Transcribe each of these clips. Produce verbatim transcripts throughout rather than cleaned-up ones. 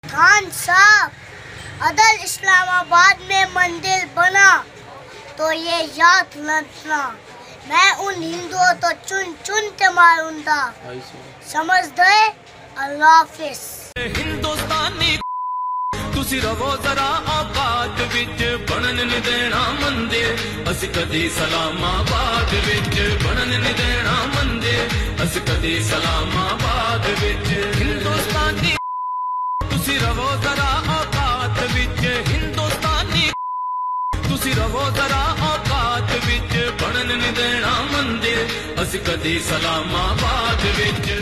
खान साहब, अदल इस्लामाबाद में मंदिर बना तो ये याद रखना, मैं उन हिंदुओं तो चुन चुन के मारूंगा, समझ गए? अल्लाह हाफिज। हिंदुस्तानी तुसी रवो जरा आबाद विच बनन नहीं देना मंदिर, अस कदी सलामाबाद विच बनन नहीं देना मंदिर, अस कदी सलामाबाद विच। हिंदुस्तानी तुसी रवो जरा आबाद विच, हिंदुस्तानी तुसी रवो जरा आबाद विच बनन नहीं देना मंदिर, अस कदी सलामाबाद विच।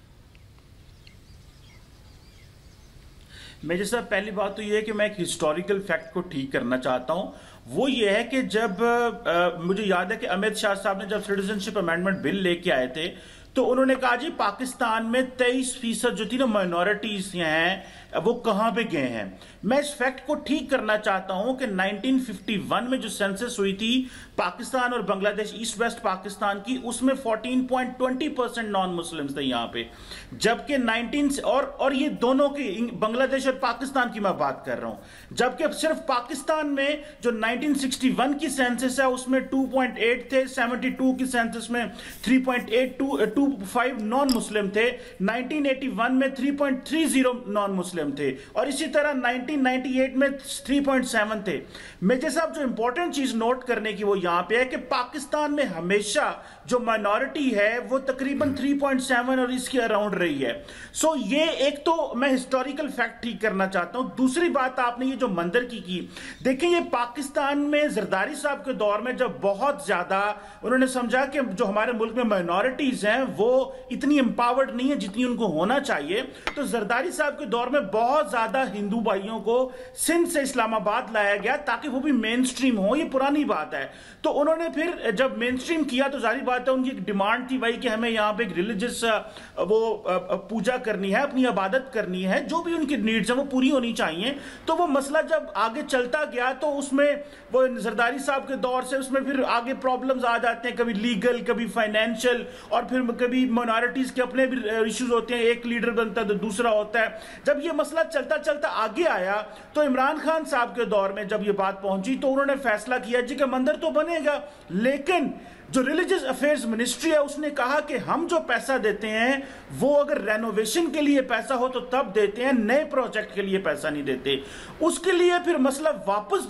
मेजर साहब, पहली बात तो ये है कि मैं एक हिस्टोरिकल फैक्ट को ठीक करना चाहता हूं। वो ये है कि जब आ, मुझे याद है कि अमित शाह साहब ने जब सिटीजनशिप अमेंडमेंट बिल लेके आए थे तो उन्होंने कहा जी पाकिस्तान में तेईस फीसद जो थी ना माइनॉरिटीज हैं वो कहां पे गए हैं। मैं इस फैक्ट को ठीक करना चाहता हूं कि नाइनटीन फिफ्टी वन में जो सेंसस हुई थी पाकिस्तान और बांग्लादेश ईस्ट वेस्ट पाकिस्तान की, उसमें fourteen point two zero percent non Muslims थे यहां पे, जबकि नाइनटीन और और ये दोनों की बांग्लादेश और पाकिस्तान की मैं बात कर रहा हूं, जबकि सिर्फ पाकिस्तान में जो नाइनटीन सिक्सटी वन की सेंसस है उसमें टू पॉइंट एट थे, सेवेंटी टू की सेंसस में three point eight two two five non Muslim थे, नाइनटीन एटी वन में three point three zero non Muslim थे, और इसी तरह नाइनटीन नाइंटी एट में थ्री पॉइंट सेवन थे। मेजर साहब, जो इंपॉर्टेंट चीज नोट करने की वो यहां पे है कि पाकिस्तान में हमेशा जो माइनॉरिटी है वो तकरीबन थ्री पॉइंट सेवन और इसके अराउंड रही है। सो ये एक तो मैं हिस्टोरिकल फैक्ट ठीक करना चाहता हूं। दूसरी बात, आपने ये जो मंदिर की की, देखिए ये पाकिस्तान में जरदारी साहब के दौर में जब बहुत ज्यादा उन्होंने समझा कि जो हमारे मुल्क में माइनॉरिटीज हैं वो इतनी एम्पावर्ड नहीं है जितनी उनको होना चाहिए, तो जरदारी साहब के दौर में बहुत ज्यादा हिंदू भाइयों को सिंध से इस्लामाबाद लाया गया ताकि वो भी मेन स्ट्रीम हो। ये पुरानी बात है। तो उन्होंने फिर जब मेन स्ट्रीम किया तो जाहिर बात है उनकी एक डिमांड थी भाई कि हमें यहाँ पे एक रिलीजियस वो पूजा करनी है, अपनी इबादत करनी है, जो भी उनकी नीड्स हैं वो पूरी होनी चाहिए। तो वो मसला जब आगे चलता गया तो उसमें वो जरदारी साहब के दौर से उसमें फिर आगे प्रॉब्लम्स आ जाते हैं, कभी लीगल, कभी फाइनेंशियल, और फिर कभी माइनॉरिटीज के अपने भी इश्यूज होते हैं, एक लीडर बनता है तो दूसरा होता है। जब ये मसला चलता चलता आगे आया तो इमरान खान साहब के दौर में जब ये बात पहुंची तो उन्होंने फैसला किया जी कि मंदिर तो बनेगा, लेकिन जो रिलीजियस अफेयर्स मिनिस्ट्री है उसने कहा कि हम जो पैसा देते हैं वो अगर रेनोवेशन के लिए पैसा हो तो तब देते हैं, नए प्रोजेक्ट के लिए पैसा नहीं देते। उसके लिए फिर मसला वापस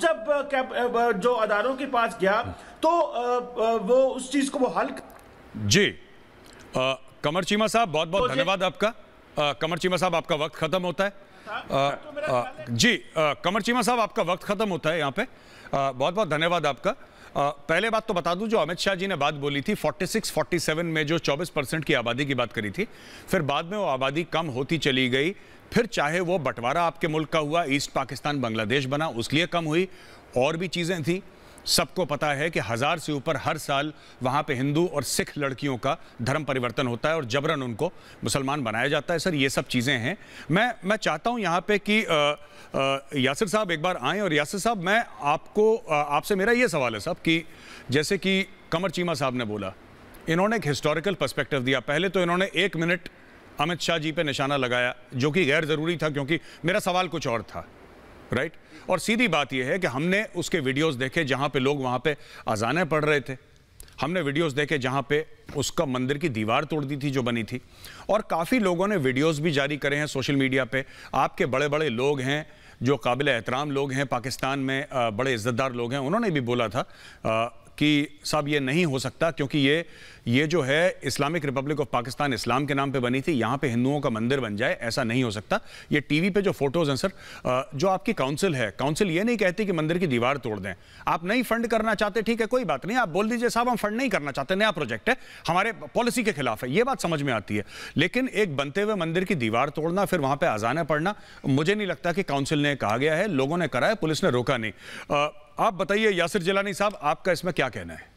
जब जो अदारों के पास गया तो वो उस चीज को वो हल। जी आ, कमर चीमा साहब, बहुत बहुत धन्यवाद आपका। आ, कमर चीमा साहब, आपका वक्त खत्म होता है। आ, आ, जी आ, कमर चीमा साहब, आपका वक्त खत्म होता है यहाँ पे। आ, बहुत बहुत धन्यवाद आपका। आ, पहले बात तो बता दूं, जो अमित शाह जी ने बात बोली थी छियालीस सैंतालीस में जो चौबीस परसेंट की आबादी की बात करी थी, फिर बाद में वो आबादी कम होती चली गई, फिर चाहे वो बंटवारा आपके मुल्क का हुआ, ईस्ट पाकिस्तान बांग्लादेश बना, उसके लिए कम हुई, और भी चीज़ें थी। सबको पता है कि हजार से ऊपर हर साल वहां पे हिंदू और सिख लड़कियों का धर्म परिवर्तन होता है और जबरन उनको मुसलमान बनाया जाता है। सर, ये सब चीज़ें हैं। मैं मैं चाहता हूं यहाँ पे कि आ, आ, यासिर साहब एक बार आएँ। और यासिर साहब, मैं आपको आपसे मेरा ये सवाल है साहब कि जैसे कि कमर चीमा साहब ने बोला, इन्होंने एक हिस्टोरिकल पर्सपेक्टिव दिया। पहले तो इन्होंने एक मिनट अमित शाह जी पे निशाना लगाया जो कि गैर ज़रूरी था, क्योंकि मेरा सवाल कुछ और था, राइट। और सीधी बात यह है कि हमने उसके वीडियोस देखे जहां पे लोग वहां पे अजानें पढ़ रहे थे, हमने वीडियोस देखे जहां पे उसका मंदिर की दीवार तोड़ दी थी जो बनी थी, और काफ़ी लोगों ने वीडियोस भी जारी करे हैं सोशल मीडिया पे। आपके बड़े बड़े लोग हैं जो काबिल एहतराम लोग हैं पाकिस्तान में, बड़े इज़्ज़तदार लोग हैं, उन्होंने भी बोला था कि साहब ये नहीं हो सकता, क्योंकि ये ये जो है इस्लामिक रिपब्लिक ऑफ पाकिस्तान इस्लाम के नाम पे बनी थी, यहाँ पे हिंदुओं का मंदिर बन जाए, ऐसा नहीं हो सकता। ये टीवी पे जो फोटोज हैं सर, जो आपकी काउंसिल है, काउंसिल ये नहीं कहती कि मंदिर की दीवार तोड़ दें। आप नहीं फंड करना चाहते, ठीक है, कोई बात नहीं, आप बोल दीजिए साहब हम फंड नहीं करना चाहते, नया प्रोजेक्ट है, हमारे पॉलिसी के खिलाफ है, ये बात समझ में आती है। लेकिन एक बनते हुए मंदिर की दीवार तोड़ना, फिर वहाँ पर अजानें पढ़ना, मुझे नहीं लगता कि काउंसिल ने कहा गया है, लोगों ने करा है, पुलिस ने रोका नहीं। आप बताइए यासिर जिलानी साहब, आपका इसमें क्या कहना है?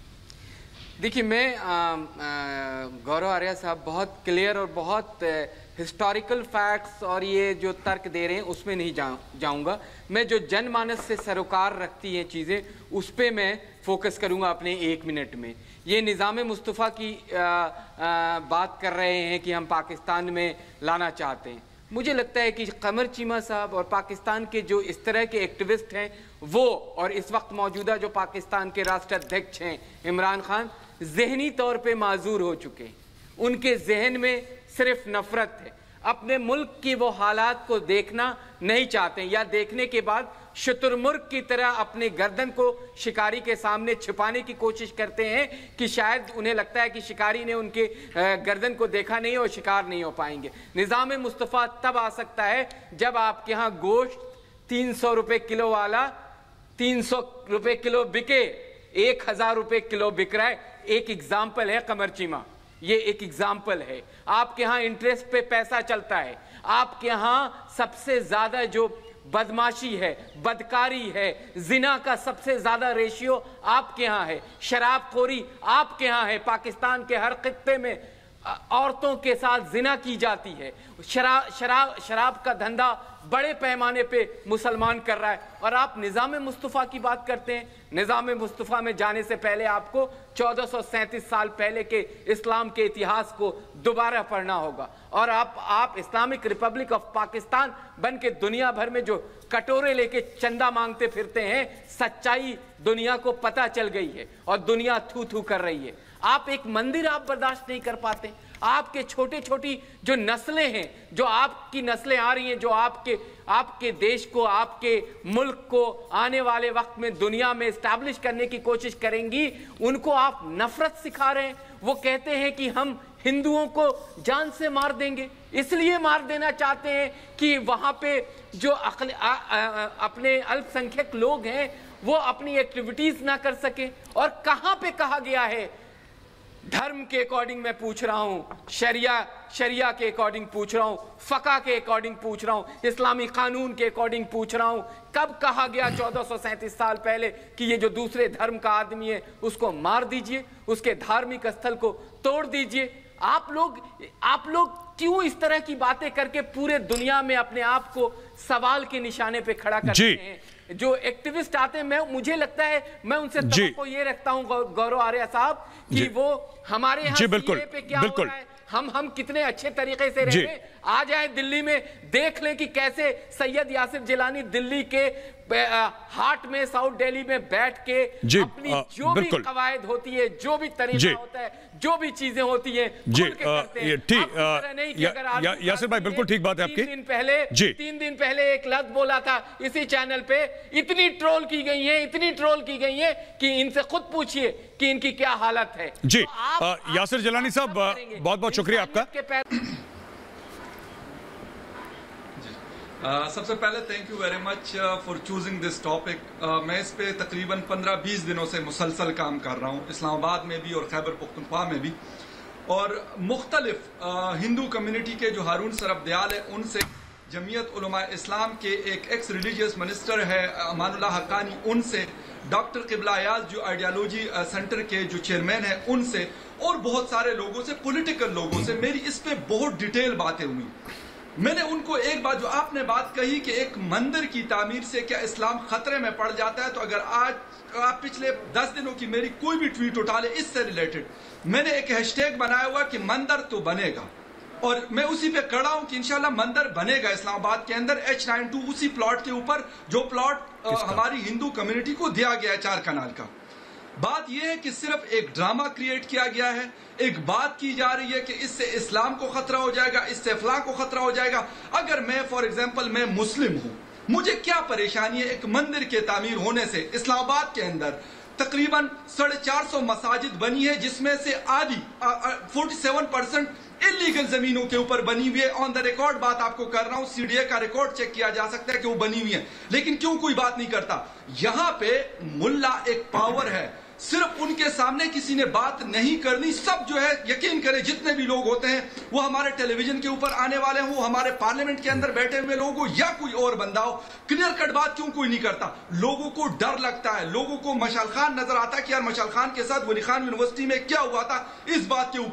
देखिए, मैं गौरव आर्या साहब बहुत क्लियर और बहुत हिस्टोरिकल फैक्ट्स और ये जो तर्क दे रहे हैं उसमें नहीं जा, जाऊंगा। मैं जो जनमानस से सरोकार रखती हैं चीज़ें उस पर मैं फोकस करूंगा अपने एक मिनट में। ये निज़ाम मुस्तफ़ा की आ, आ, बात कर रहे हैं कि हम पाकिस्तान में लाना चाहते हैं। मुझे लगता है कि कमर चीमा साहब और पाकिस्तान के जो इस तरह के एक्टिविस्ट हैं वो, और इस वक्त मौजूदा जो पाकिस्तान के राष्ट्राध्यक्ष हैं इमरान खान, जहनी तौर पे माजूर हो चुके हैं। उनके जहन में सिर्फ नफरत है, अपने मुल्क की वो हालात को देखना नहीं चाहते हैं, या देखने के बाद शुतुरमुर्ग की तरह अपने गर्दन को शिकारी के सामने छिपाने की कोशिश करते हैं कि शायद उन्हें लगता है कि शिकारी ने उनके गर्दन को देखा नहीं और शिकार नहीं हो पाएंगे। निज़ाम मुस्तफ़ा तब आ सकता है जब आपके यहाँ गोश्त तीन सौ रुपये किलो वाला तीन सौ रुपये किलो बिके, एक हज़ार रुपये किलो बिक रहा है। एक एग्जाम्पल है कमर चीमा, ये एक एग्जाम्पल है। आपके यहाँ इंटरेस्ट पे पैसा चलता है, आपके यहाँ सबसे ज़्यादा जो बदमाशी है, बदकारी है, जिना का सबसे ज्यादा रेशियो आपके यहाँ है, शराबखोरी आपके यहाँ है। पाकिस्तान के हर खित्ते में औरतों के साथ जिना की जाती है। शराब शराब शराब का धंधा बड़े पैमाने पे मुसलमान कर रहा है, और आप निज़ाम मुस्तफ़ा की बात करते हैं। निज़ाम मुस्तफ़ा में जाने से पहले आपको चौदह सौ सैंतीस साल पहले के इस्लाम के इतिहास को दोबारा पढ़ना होगा, और आप आप इस्लामिक रिपब्लिक ऑफ पाकिस्तान बन के दुनिया भर में जो कटोरे लेके चंदा मांगते फिरते हैं, सच्चाई दुनिया को पता चल गई है और दुनिया थू थू कर रही है। आप एक मंदिर आप बर्दाश्त नहीं कर पाते। आपके छोटे छोटी जो नस्लें हैं, जो आपकी नस्लें आ रही हैं, जो आपके आपके देश को, आपके मुल्क को आने वाले वक्त में दुनिया में इस्टेब्लिश करने की कोशिश करेंगी, उनको आप नफरत सिखा रहे हैं। वो कहते हैं कि हम हिंदुओं को जान से मार देंगे, इसलिए मार देना चाहते हैं कि वहां पे जो अकल, आ, आ, आ, अपने अल्पसंख्यक लोग हैं वो अपनी एक्टिविटीज ना कर सके। और कहां पे कहा गया है, धर्म के अकॉर्डिंग मैं पूछ रहा हूं, शरिया शरिया के अकॉर्डिंग पूछ रहा हूं, फका के अकॉर्डिंग पूछ रहा हूं, इस्लामी कानून के अकॉर्डिंग पूछ रहा हूं, कब कहा गया चौदह सौ सैंतीस साल पहले कि ये जो दूसरे धर्म का आदमी है उसको मार दीजिए, उसके धार्मिक स्थल को तोड़ दीजिए। आप लोग आप लोग क्यों इस तरह की बातें करके पूरे दुनिया में अपने आप को सवाल के निशाने पे खड़ा करते हैं? जो एक्टिविस्ट आते हैं, मैं मुझे लगता है मैं उनसे तवक्को ये रखता हूं गौरव आर्या साहब कि वो हमारे यहाँ सीए पे क्या हो रहा है, हम हम कितने अच्छे तरीके से रह रहे, आ जाए दिल्ली में देख लें कि कैसे सैयद यासिर जिलानी दिल्ली के हाट में, साउथ दिल्ली में बैठ के अपनी आ, जो भी कवायद होती है, जो भी तरीका होता है, जो भी चीजें होती है, ठीक यासिर भाई बिल्कुल ठीक बात है आपकी। तीन दिन पहले तीन दिन पहले एक लफ्ज बोला था इसी चैनल पे, इतनी ट्रोल की गई है, इतनी ट्रोल की गई है कि इनसे खुद पूछिए कि इनकी क्या हालत है। जी यासिर जिलानी साहब बहुत बहुत शुक्रिया आपका। Uh, सबसे पहले thank you very much for choosing this topic. मैं इस पे तकरीबन पंद्रह बीस दिनों से मुसलसल काम कर रहा हूँ, इस्लामाबाद में भी और खैबर पख्तूनख्वा में भी, और मुख्तलिफ uh, हिंदू कम्युनिटी के जो हारून सरबदयाल है उनसे, जमीयत उलमा इस्लाम के एक एक्स रिलीजियस मिनिस्टर है अमानुल्लाह हक्कानी, उनसे, डॉक्टर किबला अयाज जो आइडियालॉजी सेंटर के जो चेयरमैन है उनसे, और बहुत सारे लोगों से, पॉलिटिकल लोगों से मेरी इस पे बहुत डिटेल बातें हुई। मैंने उनको एक बात, जो आपने बात कही कि एक मंदिर की तामीर से क्या इस्लाम खतरे में पड़ जाता है, तो अगर आज आप पिछले दस दिनों की मेरी कोई भी ट्वीट उठा ले इससे रिलेटेड, मैंने एक हैशटैग बनाया हुआ कि मंदिर तो बनेगा, और मैं उसी पे खड़ा हूं कि इंशाल्लाह मंदिर बनेगा इस्लामाबाद के अंदर, एच नाइन टू उसी प्लॉट के ऊपर जो प्लॉट हमारी हिंदू कम्युनिटी को दिया गया है चार कनाल का। बात यह है कि सिर्फ एक ड्रामा क्रिएट किया गया है, एक बात की जा रही है कि इससे इस्लाम को खतरा हो जाएगा, इससे फलां को खतरा हो जाएगा। अगर मैं फॉर एग्जांपल मैं मुस्लिम हूं, मुझे क्या परेशानी है एक मंदिर के तामीर होने से? इस्लामाबाद के अंदर तकरीबन साढ़े चार सौ मसाजिद बनी है, जिसमें से आधी फोर्टी सेवन परसेंट इलीगल जमीनों के ऊपर बनी हुई है। ऑन द रिकॉर्ड बात आपको कर रहा हूं, सीडीए का रिकॉर्ड चेक किया जा सकता है कि वो बनी हुई है, लेकिन क्यों कोई बात नहीं करता? यहां पे मुल्ला एक पावर है, सिर्फ उनके सामने किसी ने बात नहीं करनी। सब जो है यकीन करें, जितने भी लोग होते हैं वो हमारे टेलीविजन के ऊपर आने वाले हो, हमारे पार्लियामेंट के अंदर बैठे हुए लोग हो या कोई और बंदा हो, क्लियर कट बात क्यों कोई नहीं करता? लोगों को डर लगता है, लोगों को मशाल खान नजर आता है कि यार मशाल खान के साथ वली खान यूनिवर्सिटी में क्या हुआ था, इस बात के ऊपर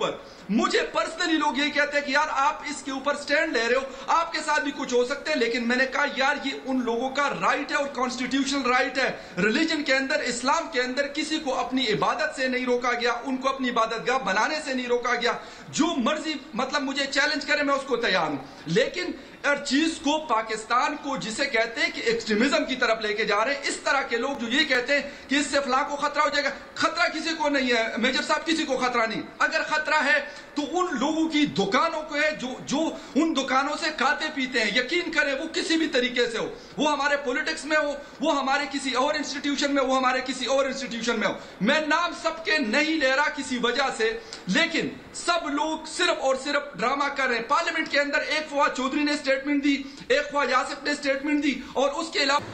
मुझे पर्सनली लोग यही कहते हैं कि यार आप इसके ऊपर स्टैंड ले रहे हो, आपके साथ भी कुछ हो सकते हैं, लेकिन मैंने कहा यार ये उन लोगों का राइट है और कॉन्स्टिट्यूशनल राइट है। रिलीजन के अंदर, इस्लाम के अंदर किसी को अपनी इबादत से नहीं रोका गया, उनको अपनी इबादतगाह बनाने से नहीं रोका गया। जो मर्जी मतलब मुझे चैलेंज करे मैं उसको तैयार हूं, लेकिन हर चीज को पाकिस्तान को जिसे कहते हैं कि एक्सट्रीमिज्म की तरफ लेके जा रहे हैं, इस तरह के लोग जो ये कहते हैं कि इससे फलां को खतरा हो जाएगा, खतरा किसी को नहीं है मेजर साहब, किसी को खतरा नहीं। अगर खतरा है तो उन लोगों की दुकानों को है जो जो उन दुकानों से खाते पीते हैं। यकीन करें वो किसी भी तरीके से हो, वो हमारे पॉलिटिक्स में हो, वो हमारे किसी और इंस्टीट्यूशन में, वो हमारे किसी और इंस्टीट्यूशन में हो। मैं नाम सबके नहीं ले रहा किसी वजह से, लेकिन सब लोग सिर्फ और सिर्फ ड्रामा कर रहे हैं। पार्लियामेंट के अंदर एक फवाद चौधरी ने स्टेटमेंट दी, एक ख्वाजा आसिफ ने स्टेटमेंट दी, और उसके अलावा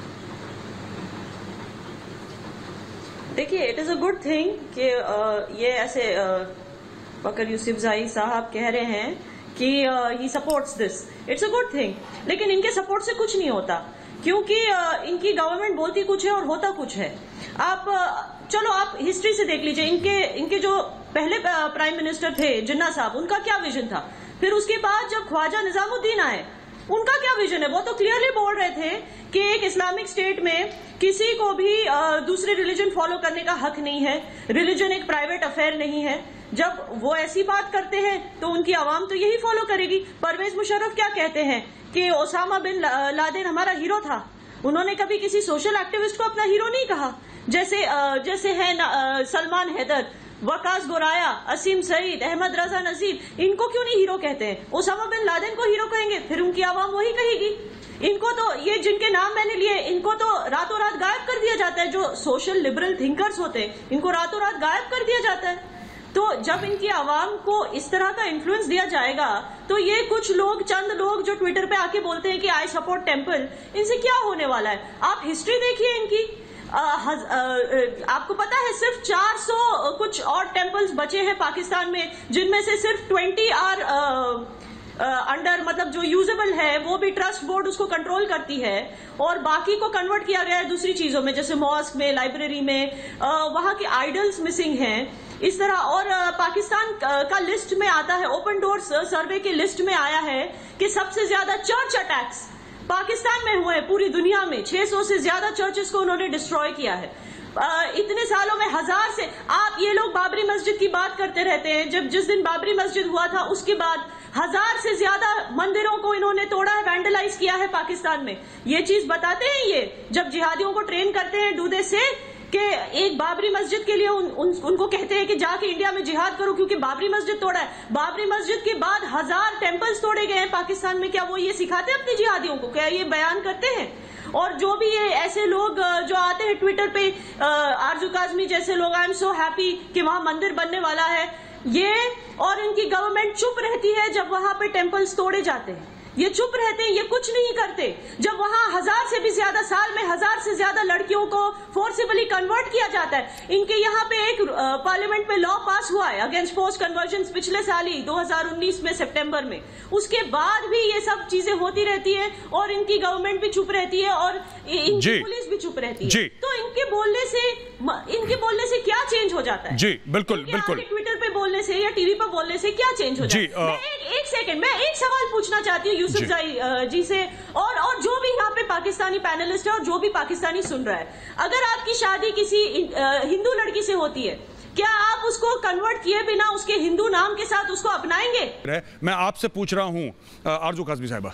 देखिए it is a good thing कि ये ऐसे फखर यूसुफजई साहब कह रहे हैं कि he supports this, it's a good thing, लेकिन इनके सपोर्ट से कुछ नहीं होता, क्योंकि uh, इनकी गवर्नमेंट बोलती कुछ है और होता कुछ है। आप uh, चलो आप हिस्ट्री से देख लीजिए, इनके इनके जो पहले प्राइम मिनिस्टर थे जिन्ना साहब, उनका क्या विजन था। फिर उसके बाद जब ख्वाजा निजामुद्दीन आए, उनका क्या विजन है। वो तो क्लियरली बोल रहे थे कि एक इस्लामिक स्टेट में किसी को भी दूसरे रिलीजन फॉलो करने का हक नहीं है, रिलीजन एक प्राइवेट अफेयर नहीं है। जब वो ऐसी बात करते हैं तो उनकी आवाम तो यही फॉलो करेगी। परवेज मुशर्रफ क्या कहते हैं कि ओसामा बिन लादेन हमारा हीरो था, उन्होंने कभी किसी सोशल एक्टिविस्ट को अपना हीरो नहीं कहा। जैसे जैसे है सलमान हैदर, वकास गोराया, असीम सईद, अहमद रजा नजीर, इनको क्यों नहीं हीरो कहते हैं। ओसामा बिन लादेन को हीरो कहेंगे, फिर उनकी आवाम वही कहेगी। इनको तो ये जिनके नाम मैंने लिए, इनको तो रातों रात गायब कर दिया जाता है। जो सोशल लिबरल थिंकर्स होते हैं, इनको रातों रात गायब कर दिया जाता है। तो जब इनकी आवाम को इस तरह का इन्फ्लुएंस दिया जाएगा, तो ये कुछ लोग, चंद लोग जो ट्विटर पे आके बोलते हैं कि आई सपोर्ट टेम्पल, इनसे क्या होने वाला है। आप हिस्ट्री देखिए इनकी। आ, हज, आ, आपको पता है सिर्फ चार सौ कुछ और टेम्पल्स बचे हैं पाकिस्तान में, जिनमें से सिर्फ बीस आर अंडर मतलब जो यूजेबल है, वो भी ट्रस्ट बोर्ड उसको कंट्रोल करती है, और बाकी को कन्वर्ट किया गया है दूसरी चीजों में, जैसे मॉस्क में, लाइब्रेरी में। आ, वहां के आइडल्स मिसिंग हैं इस तरह। और आ, पाकिस्तान का, का लिस्ट में आता है, ओपन डोर्स सर्वे के लिस्ट में आया है कि सबसे ज्यादा चर्च अटैक्स पाकिस्तान में हुए हैं पूरी दुनिया में। छह सौ से ज्यादा चर्चेस को उन्होंने डिस्ट्रॉय किया है। आ, इतने सालों में हजार से, आप ये लोग बाबरी मस्जिद की बात करते रहते हैं। जब जिस दिन बाबरी मस्जिद हुआ था उसके बाद हजार से ज्यादा मंदिरों को इन्होंने तोड़ा है, वैंडलाइज किया है पाकिस्तान में। ये चीज बताते हैं ये, जब जिहादियों को ट्रेन करते हैं डू दे से कि एक बाबरी मस्जिद के लिए उन, उन, उनको कहते हैं कि जाके इंडिया में जिहाद करो क्योंकि बाबरी मस्जिद तोड़ा है। बाबरी मस्जिद के बाद हजार टेम्पल्स तोड़े गए हैं पाकिस्तान में। क्या वो ये सिखाते हैं अपने जिहादियों को? क्या ये बयान करते हैं? और जो भी ये ऐसे लोग जो आते हैं ट्विटर पे, आरजू काजमी जैसे लोग, आई एम सो हैप्पी कि वहां मंदिर बनने वाला है, ये और इनकी गवर्नमेंट चुप रहती है जब वहां पे टेम्पल्स तोड़े जाते हैं। ये चुप रहते हैं, ये कुछ नहीं करते। जब वहां हजार से भी ज्यादा, साल में हजार से ज्यादा लड़कियों को फोर्सिबली कन्वर्ट किया जाता है। इनके यहाँ पे एक पार्लियामेंट में लॉ पास हुआ है अगेंस्ट फोर्स कन्वर्जन, पिछले साल ही दो हज़ार उन्नीस में सितंबर में। उसके बाद भी ये सब चीजें होती रहती है और इनकी गवर्नमेंट भी चुप रहती है और इनकी पुलिस भी चुप रहती है। तो इनके बोलने से इनके बोलने से क्या चेंज हो जाता है? जी बिल्कुल बिल्कुल। ट्विटर पे बोलने से या टीवी पर बोलने से क्या चेंज हो जाता है? मैं एक, एक सेकंड मैं एक सवाल पूछना चाहती हूँ यूसुफजई जी से, और और जो भी यहाँ पे पाकिस्तानी पैनलिस्ट है और जो भी पाकिस्तानी सुन रहा है, अगर आपकी शादी किसी हिंदू लड़की से होती है, क्या आप उसको कन्वर्ट किए बिना उसके हिंदू नाम के साथ उसको अपनाएंगे? मैं आपसे पूछ रहा हूँ आरजू काज़मी साहिबा।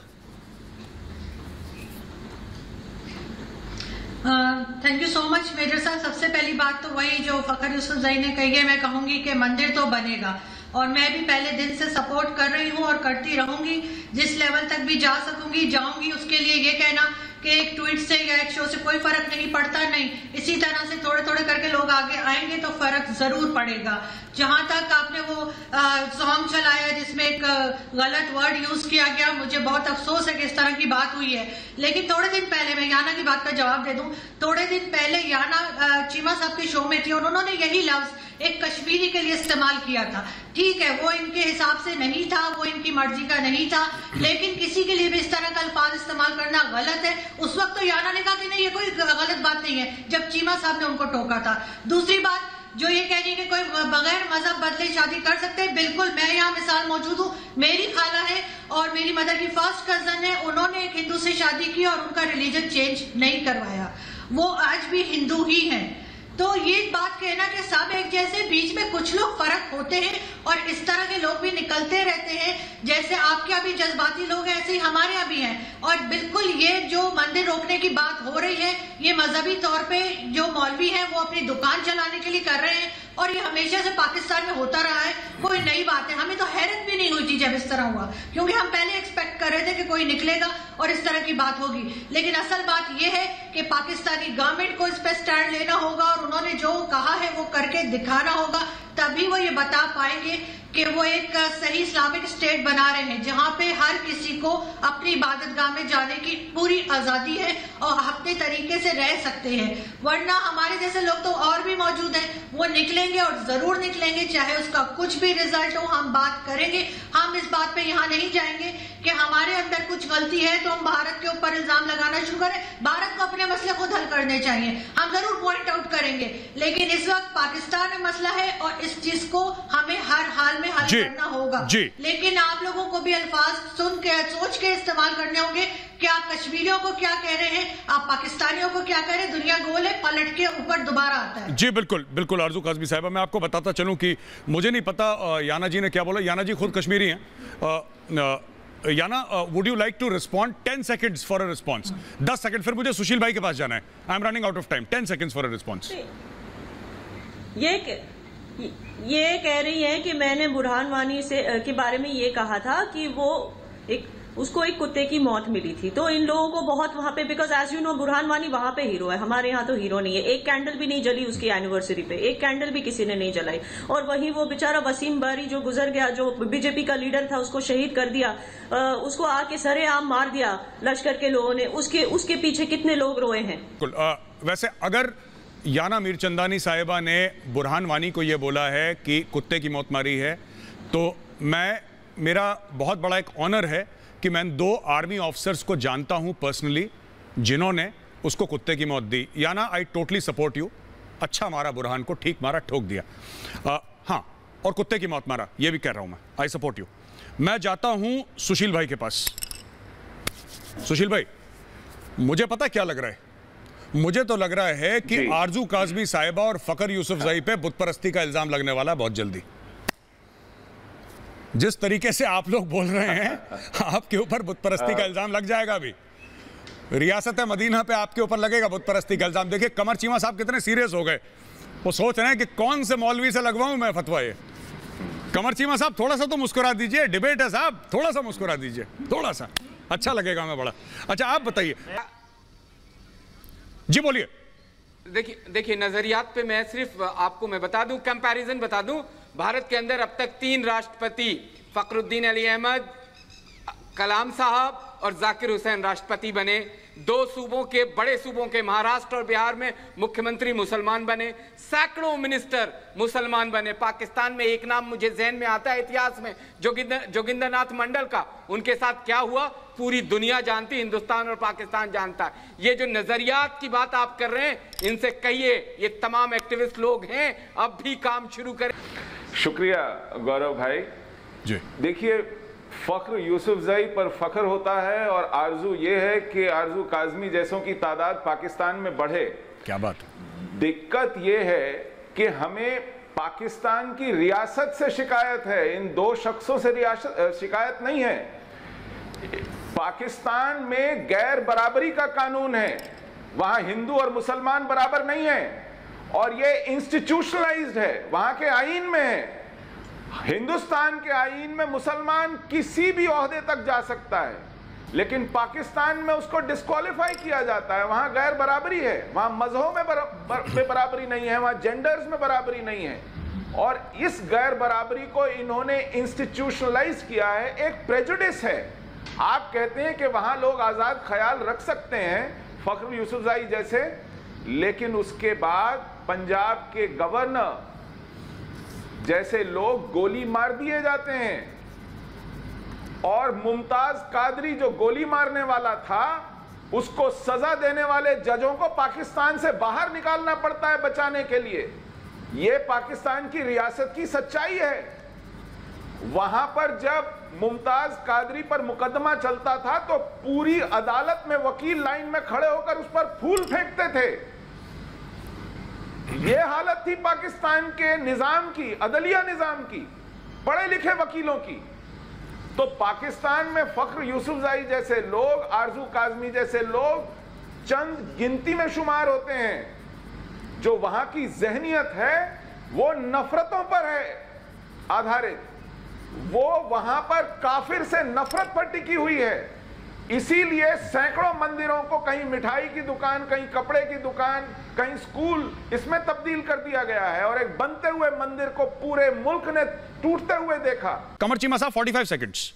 Thank you so much major साहब। सबसे पहली बात तो वही जो फखर यूसुफजई ने कही है, मैं कहूंगी कि मंदिर तो बनेगा, और मैं भी पहले दिन से सपोर्ट कर रही हूँ और करती रहूंगी। जिस लेवल तक भी जा सकूंगी जाऊंगी। उसके लिए ये कहना कि एक ट्वीट से या एक शो से कोई फर्क नहीं पड़ता, नहीं, इसी तरह से थोड़े थोड़े करके लोग आगे आएंगे तो फर्क जरूर पड़ेगा। जहां तक आपने वो सॉन्ग चलाया जिसमें एक गलत वर्ड यूज किया गया, मुझे बहुत अफसोस है कि इस तरह की बात हुई है। लेकिन थोड़े दिन पहले, मैं याना की बात का जवाब दे दूं, थोड़े दिन पहले याना चीमा साहब के शो में थी और उन्होंने यही लफ्ज एक कश्मीरी के लिए इस्तेमाल किया था। ठीक है, वो इनके हिसाब से नहीं था, वो इनकी मर्जी का नहीं था, लेकिन किसी के लिए भी इस तरह का अल्फाज इस्तेमाल करना गलत है। उस वक्त तो याना ने कहा कि नहीं ये कोई गलत बात नहीं है, जब चीमा साहब ने उनको टोका था। दूसरी बात, जो ये कह रही है कि कोई बगैर मजहब बदले शादी कर सकते हैं, बिल्कुल मैं यहाँ मिसाल मौजूद हूँ। मेरी खाला है और मेरी मदर की फर्स्ट कजन है, उन्होंने एक हिंदू से शादी की और उनका रिलीजन चेंज नहीं करवाया, वो आज भी हिंदू ही है। तो ये बात कहना कि सब एक जैसे, बीच में कुछ लोग फर्क होते हैं और इस तरह के लोग भी निकलते रहते हैं। जैसे आपके यहाँ भी जज्बाती लोग हैं, ऐसे ही हमारे यहाँ भी हैं। और बिल्कुल ये जो मंदिर रोकने की बात हो रही है, ये मजहबी तौर पे जो मौलवी हैं वो अपनी दुकान चलाने के लिए कर रहे हैं और ये हमेशा से पाकिस्तान में होता रहा है, कोई नई बात है। हमें तो हैरत भी नहीं हुई थी जब इस तरह हुआ, क्योंकि हम पहले एक्सपेक्ट कर रहे थे कि कोई निकलेगा और इस तरह की बात होगी। लेकिन असल बात यह है कि पाकिस्तानी गवर्नमेंट को इस पर स्टैंड लेना होगा और उन्होंने जो कहा है वो करके दिखाना होगा, तभी वो ये बता पाएंगे कि वो एक सही इस्लामिक स्टेट बना रहे हैं जहां पे हर किसी को अपनी इबादतगाह में जाने की पूरी आजादी है और अपने तरीके से रह सकते हैं। वरना हमारे जैसे लोग तो और भी मौजूद हैं, वो निकलेंगे और जरूर निकलेंगे, चाहे उसका कुछ भी रिजल्ट हो। हम बात करेंगे, हम इस बात पे यहाँ नहीं जाएंगे कि हमारे अंदर कुछ गलती है तो हम भारत के ऊपर इल्जाम लगाना शुरू करें। भारत को अपने मसले खुद हल करने चाहिए, हम जरूर पॉइंट आउट करेंगे, लेकिन इस वक्त पाकिस्तान में मसला है और इस चीज को हमें हर हाल में हल करना होगा। लेकिन आप लोगों को भी अल्फाज सुन के सोच के इस्तेमाल करने होंगे कि आप कश्मीरियों को क्या कह रहे हैं, आप पाकिस्तानियों को क्या कह रहे हैं। दुनिया गोल है, पलट के ऊपर दोबारा आता है। जी बिल्कुल बिल्कुल आरजू काज़मी साहिबा, मैं आपको बताता चलूं कि मुझे नहीं पता याना जी ने क्या बोला। याना जी खुद कश्मीरी हैं। Yana, would you like to respond? Ten seconds for a response. दस सेकंड, फिर मुझे सुशील भाई के पास जाना है। I am running out of time. Ten seconds for a response. ये ये कह रही है कि मैंने बुरहान वानी से के बारे में ये कहा था कि वो एक उसको एक कुत्ते की मौत मिली थी। तो इन लोगों को बहुत वहां पे, because as you know Burhan Wani वहां पे हीरो है, हमारे यहाँ तो हीरो नहीं है। एक कैंडल भी नहीं जली उसकी एनिवर्सरी पे, एक कैंडल भी किसी ने नहीं जलाई। और वहीं वो बेचारा वसीम बारी जो गुजर गया, जो बीजेपी का लीडर था, उसको शहीद कर दिया, आ, उसको आके सरेआम मार दिया लश्कर के लोगों ने। उसके उसके पीछे कितने लोग रोए हैं। आ, वैसे अगर याना मीरचंदानी साहिबा ने बुरहान वानी को ये बोला है कि कुत्ते की मौत मारी है, तो मैं मेरा बहुत बड़ा एक ऑनर है कि मैं दो आर्मी ऑफिसर्स को जानता हूं पर्सनली जिन्होंने उसको कुत्ते की मौत दी। Yana, I totally support you. अच्छा मारा बुरहान को, ठीक मारा, ठोक दिया। आ, हाँ, और कुत्ते की मौत मारा, ये भी कह रहा हूं मैं। I support you. मैं जाता हूं सुशील भाई के पास। सुशील भाई, मुझे पता क्या लग रहा है? मुझे तो लग रहा है कि आरजू काज़मी साहिबा और फखर यूसुफजई पे बुत परस्ती का इल्जाम लगने वाला है बहुत जल्दी। जिस तरीके से आप लोग बोल रहे हैं, आपके ऊपर बुत परस्ती का इल्जाम लग जाएगा। अभी रियासत मदीना पे आपके ऊपर लगेगा बुत परस्ती का इल्जाम। देखिए कमर चीमा साहब कितने सीरियस हो गए, वो सोच रहे हैं कि कौन से मौलवी से लगवाऊं मैं फतवा। ये कमर चीमा साहब थोड़ा सा तो मुस्कुरा दीजिए, डिबेट है साहब, थोड़ा सा मुस्कुरा दीजिए, थोड़ा सा अच्छा लगेगा हमें बड़ा। अच्छा आप बताइए जी, बोलिए। देखिए देखिए नजरियात पे मैं सिर्फ आपको मैं बता दूं, कंपैरिजन बता दूं। भारत के अंदर अब तक तीन राष्ट्रपति, फखरुद्दीन अली अहमद, कलाम साहब और जाकिर हुसैन राष्ट्रपति बने। दो सूबों के, बड़े सूबों के, महाराष्ट्र और बिहार में मुख्यमंत्री मुसलमान बने, सैकड़ों मिनिस्टर मुसलमान बने। पाकिस्तान में एक नाम मुझे जहन में आता है इतिहास में, जोगिंदर जोगिंदरनाथ मंडल का। उनके साथ क्या हुआ पूरी दुनिया जानती, हिंदुस्तान और पाकिस्तान जानता है। ये जो नजरियात की बात आप कर रहे हैं, इनसे कहिए ये तमाम एक्टिविस्ट लोग हैं, अब भी काम शुरू करें। शुक्रिया गौरव भाई जी। देखिए, फख्र यूसुफजई पर फख्र होता है और आरजू ये है कि आरजू काज़मी जैसों की तादाद पाकिस्तान में बढ़े। क्या बात। दिक्कत ये है कि हमें पाकिस्तान की रियासत से शिकायत है, इन दो शख्सों से रियासत शिकायत नहीं है। पाकिस्तान में गैर बराबरी का कानून है, वहां हिंदू और मुसलमान बराबर नहीं है और ये इंस्टीट्यूशनलाइज्ड है, वहां के आईन में है। हिंदुस्तान के आईन में मुसलमान किसी भी ओहदे तक जा सकता है, लेकिन पाकिस्तान में उसको डिस्क्वालीफाई किया जाता है। वहां गैर बराबरी है, वहां मजहबों में बर, बर, में बराबरी नहीं है, वहां जेंडर्स में बराबरी नहीं है और इस गैर बराबरी को इन्होंने इंस्टीट्यूशनलाइज किया है, एक प्रेजुडिस है। आप कहते हैं कि वहां लोग आजाद ख्याल रख सकते हैं, फखर यूसुफजई जैसे, लेकिन उसके बाद पंजाब के गवर्नर जैसे लोग गोली मार दिए जाते हैं और मुमताज कादरी जो गोली मारने वाला था उसको सजा देने वाले जजों को पाकिस्तान से बाहर निकालना पड़ता है बचाने के लिए। ये पाकिस्तान की रियासत की सच्चाई है। वहां पर जब मुमताज कादरी पर मुकदमा चलता था तो पूरी अदालत में वकील लाइन में खड़े होकर उस पर फूल फेंकते थे। यह हालत थी पाकिस्तान के निजाम की, अदलिया निजाम की, पढ़े लिखे वकीलों की। तो पाकिस्तान में फख्र यूसुफजई जैसे लोग, आरजू काजमी जैसे लोग चंद गिनती में शुमार होते हैं। जो वहां की जहनियत है वो नफरतों पर है आधारित, वो वहां पर काफिर से नफरत पर टिकी हुई है। इसीलिए सैकड़ों मंदिरों को कहीं मिठाई की दुकान, कहीं कपड़े की दुकान, कहीं स्कूल, इसमें तब्दील कर दिया गया है और एक बनते हुए मंदिर को पूरे मुल्क ने टूटते हुए देखा। कमर चीमा साहब, पैंतालीस सेकंड्स।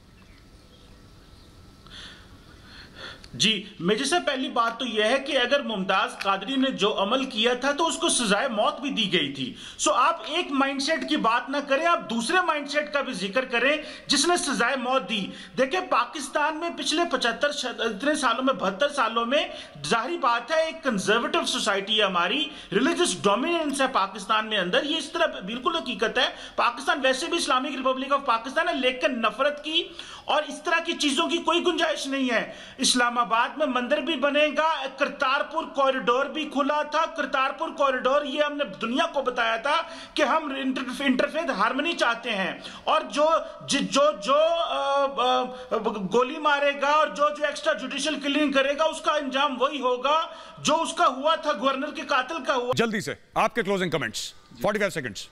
जी, मेजर साहब, पहली बात तो यह है कि अगर मुमताज कादरी ने जो अमल किया था तो उसको सजाए मौत भी दी गई थी। सो आप एक माइंडसेट की बात ना करें, आप दूसरे माइंडसेट का भी जिक्र करें जिसने सजाए मौत दी। देखिए, पाकिस्तान में पिछले पचहत्तर इतने सालों में, बहत्तर सालों में, जाहिर बात है एक कंजर्वेटिव सोसाइटी है हमारी, रिलीजियस डोमिनेंस है पाकिस्तान में अंदर, ये इस तरह बिल्कुल हकीकत है। पाकिस्तान वैसे भी इस्लामिक रिपब्लिक ऑफ पाकिस्तान है, लेकिन नफरत की और इस तरह की चीजों की कोई गुंजाइश नहीं है। इस्लामाबाद में मंदिर भी बनेगा, करतारपुर कॉरिडोर भी खुला था। करतारपुर कॉरिडोर, ये हमने दुनिया को बताया था कि हम इंटरफेथ हार्मनी चाहते हैं, और जो जो जो, जो आ, आ, गोली मारेगा और जो जो एक्स्ट्रा जुडिशियल किलिंग करेगा उसका अंजाम वही होगा जो उसका हुआ था, गवर्नर के कातिल का हुआ। जल्दी से आपके क्लोजिंग कमेंट्स, पैंतालीस सेकंड्स।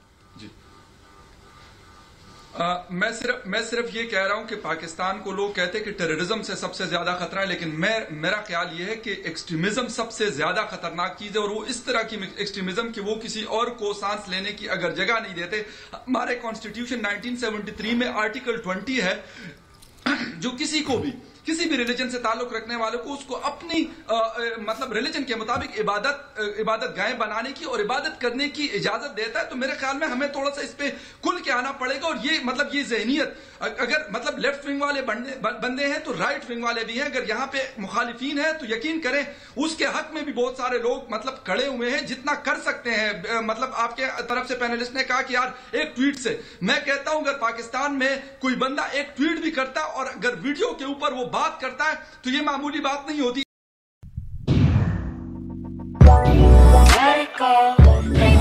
आ, मैं सिर्फ मैं सिर्फ ये कह रहा हूं कि पाकिस्तान को लोग कहते हैं कि टेररिज्म से सबसे ज्यादा खतरा है, लेकिन मैं मेरा ख्याल ये है कि एक्सट्रीमिज्म सबसे ज्यादा खतरनाक चीज है, और वो इस तरह की एक्सट्रीमिज्म कि वो किसी और को सांस लेने की अगर जगह नहीं देते। हमारे कॉन्स्टिट्यूशन नाइनटीन सेवेंटी थ्री में आर्टिकल ट्वेंटी है जो किसी को भी, किसी भी रिलीजन से ताल्लुक रखने वालों को उसको अपनी आ, आ, मतलब रिलीजन के मुताबिक इबादत इबादत गाहें बनाने की और इबादत करने की इजाजत देता है। तो मेरे ख्याल में हमें थोड़ा सा इस पे खुल के आना पड़ेगा। और ये मतलब ये जहनियत अगर मतलब लेफ्ट विंग वाले बंदे बंदे हैं तो राइट विंग वाले भी हैं। अगर यहाँ पे मुखालिफिन है तो यकीन करें उसके हक में भी बहुत सारे लोग मतलब खड़े हुए हैं जितना कर सकते हैं। मतलब आपके तरफ से पैनलिस्ट ने कहा कि यार एक ट्वीट से, मैं कहता हूं अगर पाकिस्तान में कोई बंदा एक ट्वीट भी करता और अगर वीडियो के ऊपर वो बात करता है तो ये मामूली बात नहीं होती।